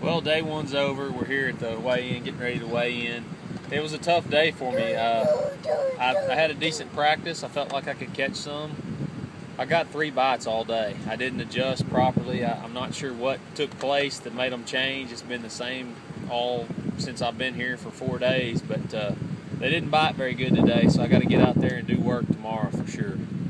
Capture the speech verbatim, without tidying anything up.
Well, day one's over. We're here at the weigh-in, getting ready to weigh in. It was a tough day for me. Uh, I, I had a decent practice. I felt like I could catch some. I got three bites all day. I didn't adjust properly. I, I'm not sure what took place that made them change. It's been the same all since I've been here for four days, but uh, they didn't bite very good today, so I got to get out there and do work tomorrow for sure.